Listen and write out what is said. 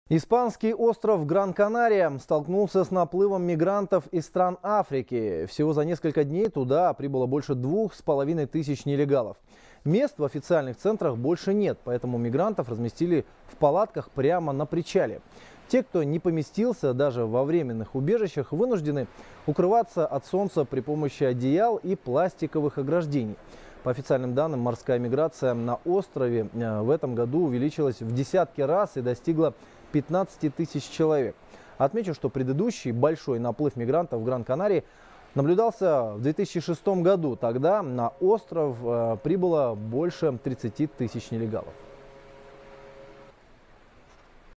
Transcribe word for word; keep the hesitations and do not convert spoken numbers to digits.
Испанский остров Гран-Канария столкнулся с наплывом мигрантов из стран Африки. Всего за несколько дней туда прибыло больше двух с половиной тысяч нелегалов. Мест в официальных центрах больше нет, поэтому мигрантов разместили в палатках прямо на причале. Те, кто не поместился даже во временных убежищах, вынуждены укрываться от солнца при помощи одеял и пластиковых ограждений. По официальным данным, морская миграция на острове в этом году увеличилась в десятки раз и достигла пятнадцати тысяч человек. Отмечу, что предыдущий большой наплыв мигрантов в Гран-Канарии наблюдался в две тысячи шестом году. Тогда на остров прибыло больше тридцати тысяч нелегалов.